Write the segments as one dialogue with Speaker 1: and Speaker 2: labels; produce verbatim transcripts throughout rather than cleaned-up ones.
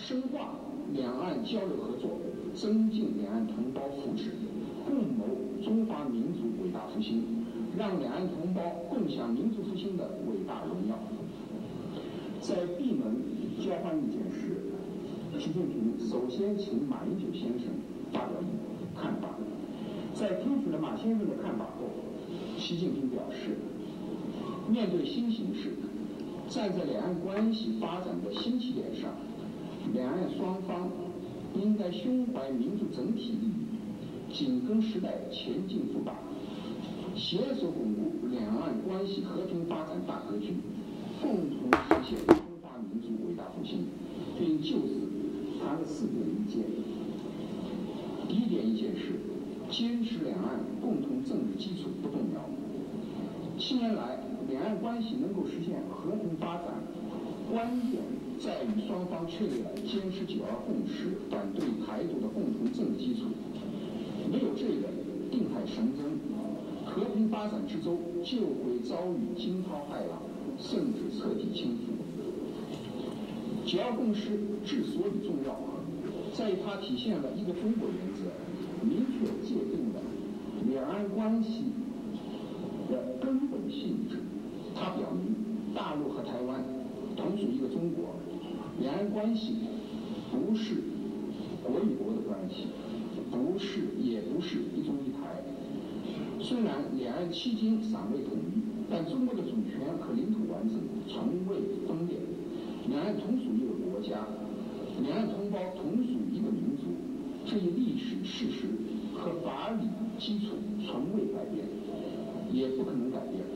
Speaker 1: 深化两岸交流合作，增进两岸同胞福祉，共谋中华民族伟大复兴，让两岸同胞共享民族复兴的伟大荣耀。在闭门交换意见时，习近平首先请马英九先生发表看法。在听取了马先生的看法后，习近平表示，面对新形势，站在两岸关系发展的新起点上，两岸双方应该胸怀民族整体利益，紧跟时代前进步伐，携手巩固两岸关系和平发展大格局，共同实现中华民族伟大复兴，并就此谈了四点意见。第一点意见是，坚持两岸共同政治基础不动摇。七年来，两岸关系能够实现和平发展，关键在于双方确立了坚持九二共识、反对台独的共同政治基础。没有这个，定海神针，和平发展之舟就会遭遇惊涛骇浪，甚至彻底倾覆。九二共识之所以重要，在于它体现了一个中国原则，明确界定了两岸关系的根本性质。它表明，大陆和台湾同属一个中国，两岸关系不是国与国的关系，不是也不是一中一台。虽然两岸迄今尚未统一，但中国的主权和领土完整从未分裂，两岸同属一个国家，两岸同胞同属一个民族，这一历史事实和法理基础从未改变，也不可能改变。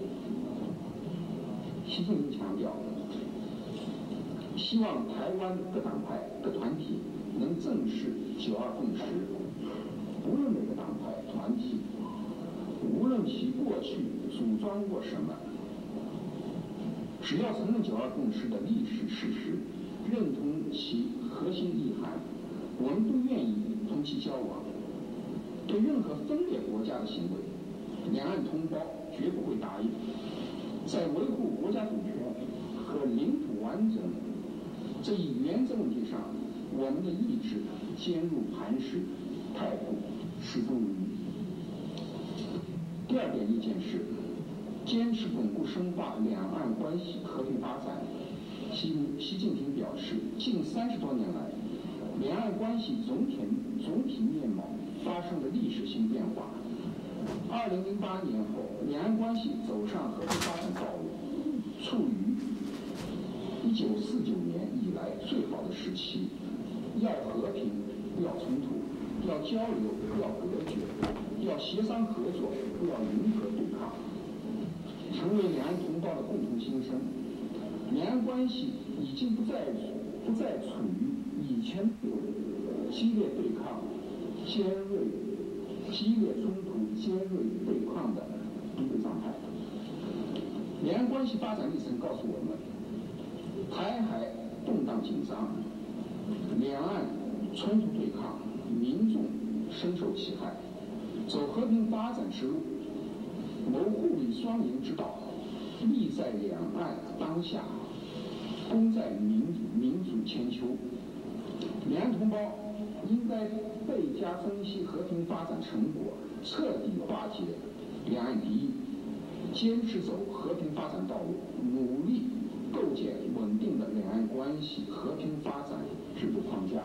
Speaker 1: 习近平强调，希望台湾各党派、各团体能正视九二共识，无论哪个党派、团体，无论其过去主张过什么，只要承认九二共识的历史事实，认同其核心意涵，我们都愿意同其交往。对任何分裂国家的行为，两岸同胞绝不会答应。在维护国家主权和领土完整这一原则问题上，我们的意志坚如磐石，态度始终如一。第二点意见是，坚持巩固深化两岸关系和平发展。习习近平表示，近三十多年来，两岸关系总体总体面貌发生了历史性变化。二零零八年后，两岸关系走上和平发展道路，处于一九四九年以来最好的时期。要和平，不要冲突；要交流，不要隔绝；要协商合作，不要迎合对抗，成为两岸同胞的共同心声。两岸关系已经不再不再处于以前激烈对抗、尖锐、激烈冲突、尖锐对抗的一个状态。两岸关系发展历程告诉我们，台海动荡紧张，两岸冲突对抗，民众深受其害。走和平发展之路，谋互利双赢之道，利在两岸当下，功在民民族千秋。两岸同胞应该倍加珍惜和平发展成果，彻底化解两岸敌意，坚持走和平发展道路，努力构建稳定的两岸关系和平发展制度框架。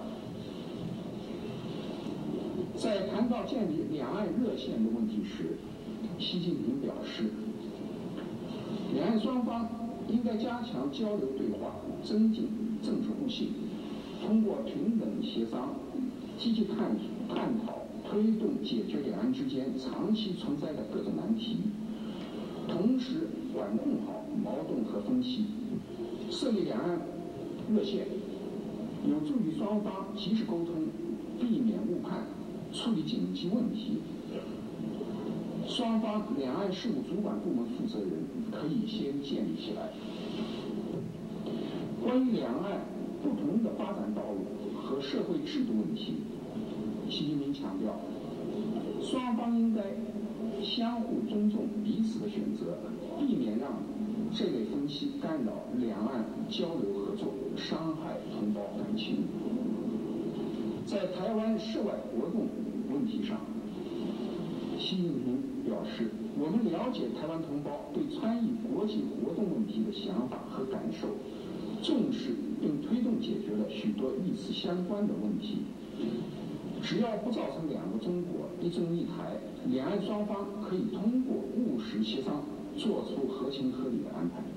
Speaker 1: 在谈到建立两岸热线的问题时，习近平表示，两岸双方应该加强交流对话，增进政治互信，通过平等协商，积极探探讨推动解决两岸之间长期存在的各种难题，同时管控好矛盾和分歧。设立两岸热线，有助于双方及时沟通，避免误判，处理紧急问题。双方两岸事务主管部门负责人可以先建立起来。关于两岸不同的发展道路和社会制度问题，习近平强调，双方应该相互尊重彼此的选择，避免让这类分歧干扰两岸交流合作，伤害同胞感情。 在台湾涉外活动问题上，习近平表示，我们了解台湾同胞对参与国际活动问题的想法和感受，重视并推动解决了许多与此相关的问题。只要不造成两个中国、一中一台，两岸双方可以通过务实协商做出合情合理的安排。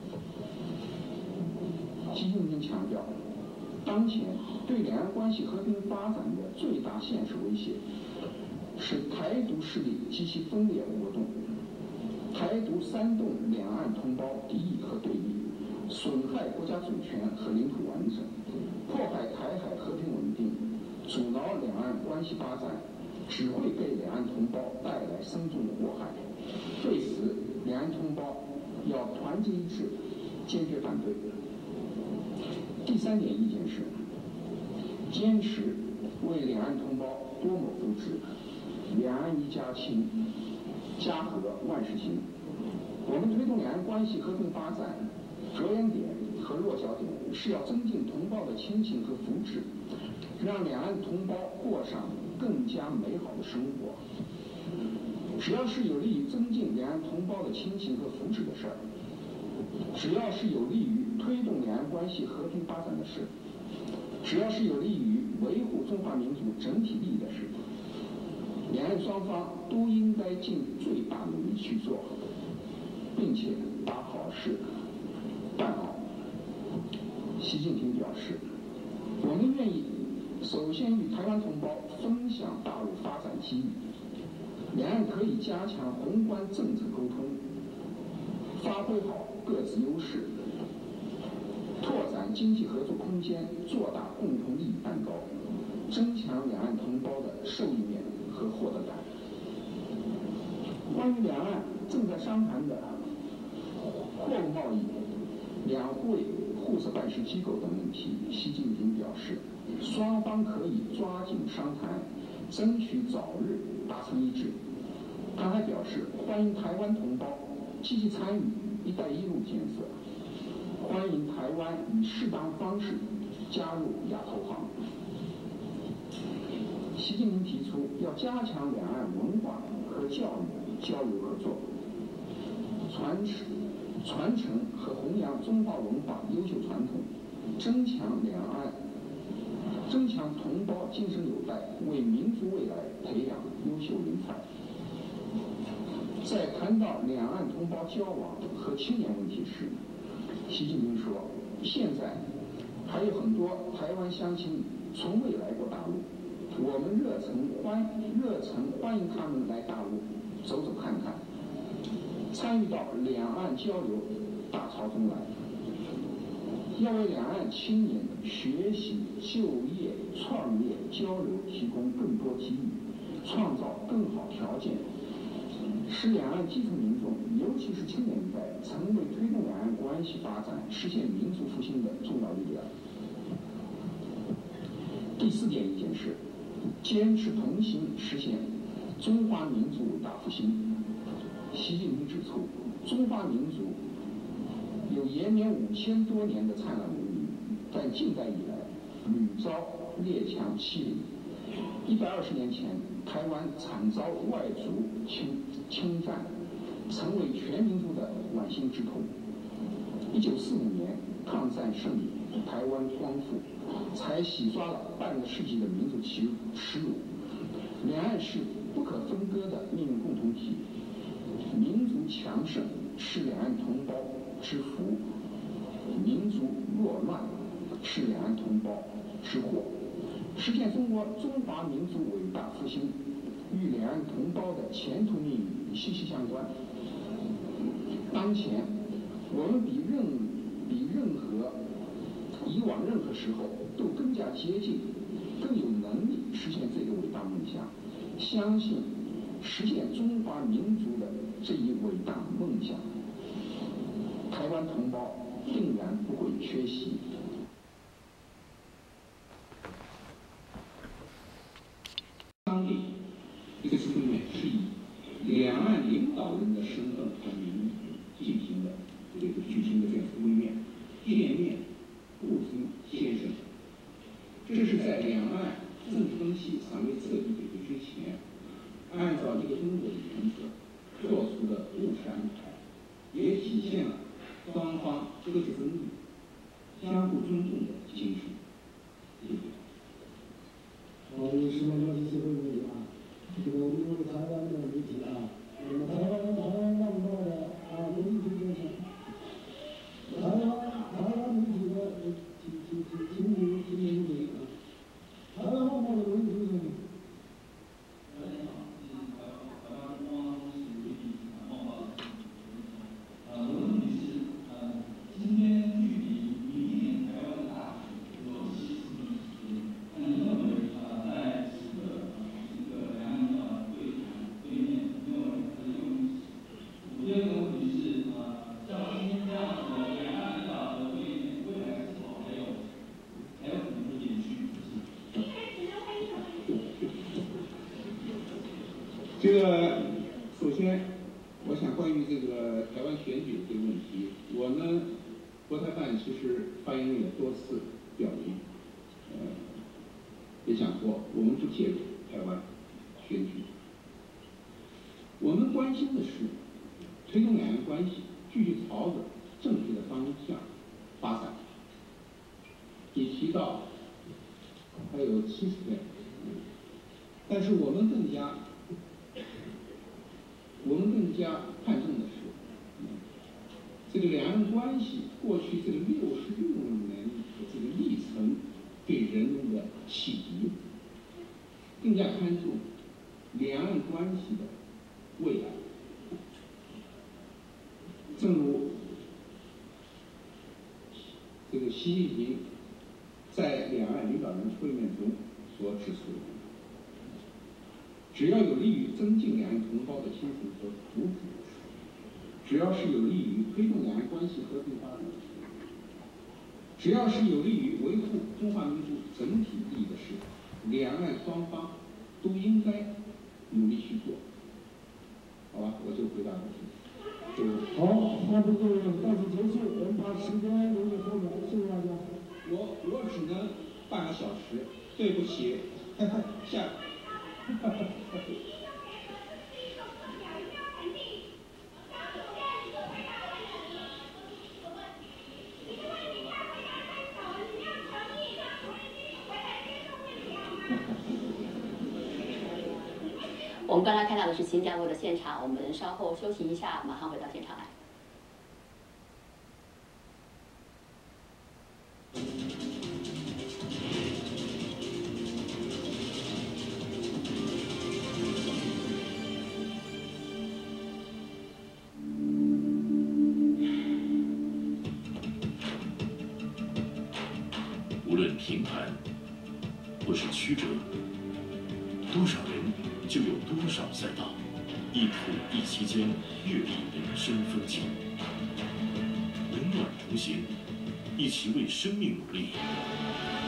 Speaker 1: 习近平强调，当前对两岸关系和平发展的最大现实威胁是台独势力及其分裂活动，台独煽动两岸同胞敌意和对立，损害国家主权和领土完整，破坏台海和平稳定，阻挠两岸关系发展，只会给两岸同胞带来深重的祸害。对此，两岸同胞要团结一致，坚决反对。第三点意见是，坚持为两岸同胞多谋福祉，两岸一家亲，家和万事兴。我们推动两岸关系和平发展，着眼点和落脚点是要增进同胞的亲情和福祉，让两岸同胞过上更加美好的生活。只要是有利于增进两岸同胞的亲情和福祉的事儿，只要是有利于推动两岸关系和平发展的事，只要是有利于维护中华民族整体利益的事，两岸双方都应该尽最大努力去做，并且把好事办好。习近平表示，我们愿意首先与台湾同胞分享大陆发展机遇，两岸可以加强宏观政策沟通，发挥好各自优势，拓展经济合作空间，做大共同利益蛋糕，增强两岸同胞的受益面和获得感。关于两岸正在商谈的货物贸易、两会互设办事机构等问题，习近平表示，双方可以抓紧商谈，争取早日达成一致。他还表示，欢迎台湾同胞积极参与“一带一路”建设，欢迎台湾以适当方式加入亚投行。习近平提出要加强两岸文化和教育交流合作，传承传承和弘扬中华文化优秀传统，增强两岸增强同胞精神纽带，为民族未来培养优秀人才。在谈到两岸同胞交往和青年问题时，习近平说，现在还有很多台湾乡亲从未来过大陆，我们热诚欢热诚欢迎他们来大陆走走看看，参与到两岸交流大潮中来，要为两岸青年学习、就业、创业、交流提供更多机遇，创造更好条件，使两岸基层民众，尤其是青年一代，成为推动两岸关系发展、实现民族复兴的重要力量。第四点意见是，坚持同心实现中华民族伟大复兴。习近平指出，中华民族有延绵五千多年的灿烂文明，但近代以来屡遭列强欺凌。一百二十年前，台湾惨遭外族侵侵占，成为全民族的剜心之痛。一九四五年，抗战胜利，台湾光复，才洗刷了半个世纪的民族耻耻辱。两岸是不可分割的命运共同体，民族强盛是两岸同胞之福，民族弱乱是两岸同胞之祸。实现中国中华民族伟大复兴，与两岸同胞的前途命运息息相关。当前，我们比任比任何以往任何时候都更加接近，更有能力实现这个伟大梦想。相信实现中华民族的这一伟大梦想，台湾同胞定然不会缺席。当地这次会面是以两岸领导人的身份和名义进行的这个举行的这次会面，见面互通先生。这是在两岸正风系尚未彻底解决之前，按照一个中国的原则做出的务实安排，也体现了双方各自争议、相互尊重的精神。谢谢。
Speaker 2: 好，有什么问题就会问啊？这个我们有台湾的媒体啊，那么台湾台湾那么多的啊，媒体就是台湾台湾媒体的请请请请你请你注意啊，台湾方面的媒体就是。
Speaker 1: 这个首先，我想关于这个台湾选举这个问题，我呢，国台办其实发言人也多次表明，呃，也讲过，我们不介入台湾选举。我们关心的是推动两岸关系继续朝着正确的方向发展。你提到还有七十天，但是我们更加。我们更加看重的是，这个两岸关系过去这个六十六年的这个历程给人们的启迪，更加看重两岸关系的未来。正如这个习近平在两岸领导人会面中所指出的。只要有利于增进两岸同胞的亲情和福祉，只要是有利于推动两岸关系和平发展，只要是有利于维护中华民族整体利益的事，两岸双方都应该努力去做。好吧，我就回答到这里。
Speaker 2: 好，那这个到此结束，我们把时间留给后面，谢谢大家。
Speaker 1: 我我只能半个小时，对不起，下。
Speaker 3: 我们刚才看到的是新加坡的现场，我们稍后休息一下，马上回到现场来。
Speaker 4: 无论平坦或是曲折，多少人就有多少赛道，一土一期间阅历人生风情，冷暖同行，一起为生命努力。